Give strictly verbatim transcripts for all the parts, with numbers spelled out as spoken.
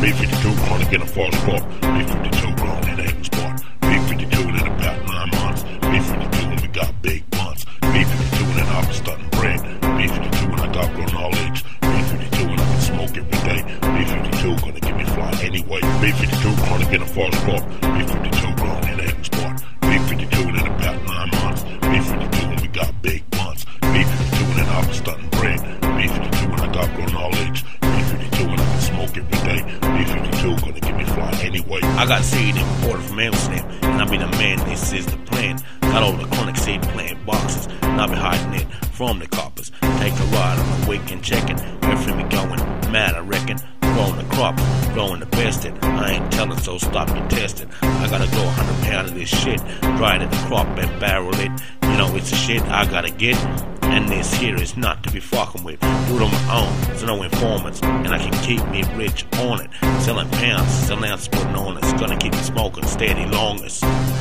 B fifty-two chronic in a false crop. B fifty-two grown in ain't sport. B fifty-two in about nine months. B fifty-two and we got big months. B fifty-two and I've been starting bread. B fifty-two and I got grown knowledge. B fifty-two and I can smoke every day. B fifty-two gonna get me fly anyway. B fifty-two chronic in a false crop. B fifty-two grown in ain't sport. B fifty-two in about nine months. B fifty-two and we got big months. B fifty-two and I've been starting bread. B fifty-two and I got grown knowledge. B fifty-two and I can smoke every day. B fifty-two gonna get me fly anyway. I got seed imported from Amsterdam, and I be the man, this is the plan. Got all the chronic seed plant boxes, and I be hiding it from the coppers. Take a ride on the weekend checking, everything be going mad I reckon. Growing the crop, growing the best it. I ain't telling, so stop your testing. I gotta go one hundred pound of this shit, dry it in the crop and barrel it. You know it's the shit I gotta get, and this here is not to be fucking with. Do it on my own, so no informants, and I can keep me rich on it. Selling pounds, selling ounces, putting on it's gonna keep me smoking steady longest.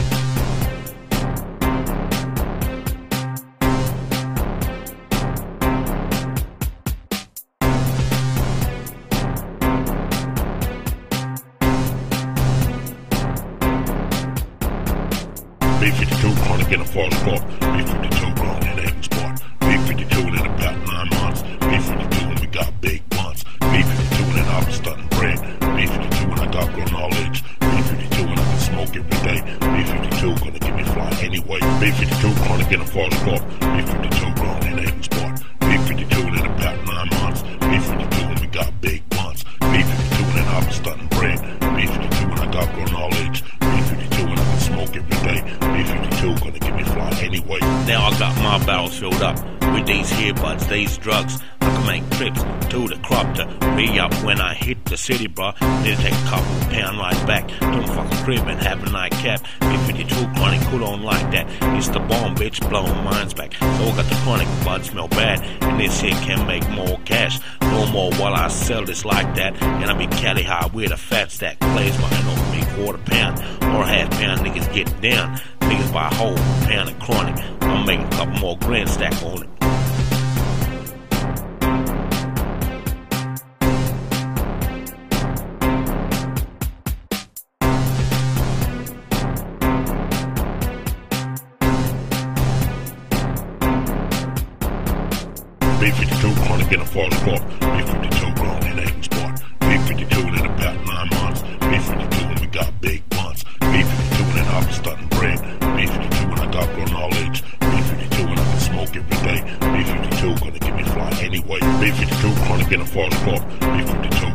B fifty-two chronic in a false crop. B fifty-two grown in ain't sport. B fifty-two in about nine months. B fifty-two and we got big months. B fifty-two and I've been starting bread. B fifty-two and I got grown knowledge. B fifty-two and I can smoke every day. B fifty-two gonna get me fly anyway. B fifty-two chronic in a false crop. B fifty-two grown in ain't sport. B fifty-two in about nine months. B fifty-two and we got big months. B fifty-two and I've been starting bread. B fifty-two and I got grown knowledge. B fifty-two and I can smoke every day. B fifty-two gonna get me fly anyway. Now I got my barrels filled up with these here buds, these drugs. I can make trips to the crop to re-up when I hit the city, bro. Need to take a couple pound rides back to my fucking crib and have a nightcap. B fifty-two chronic, cool on like that. It's the bomb, bitch, blowing minds back. So I got the chronic, bud smell bad, and this here can make more cash. No more while I sell this like that, and I be Cali high with a fat stack. Plays behind over me, quarter pound or half pound. Niggas get down, niggas buy a whole pound of chronic. I'm making a couple more grand stack on it. B fifty-two chronic in a false crop. B fifty-two grown in ain't sport. B fifty-two in about nine months. B fifty-two and we got big months. B fifty-two and I've been starting bread. B fifty-two and I got grown knowledge. B fifty-two and I can smoke every day. B fifty-two gonna get me fly anyway. B fifty-two chronic in a false crop. B fifty-two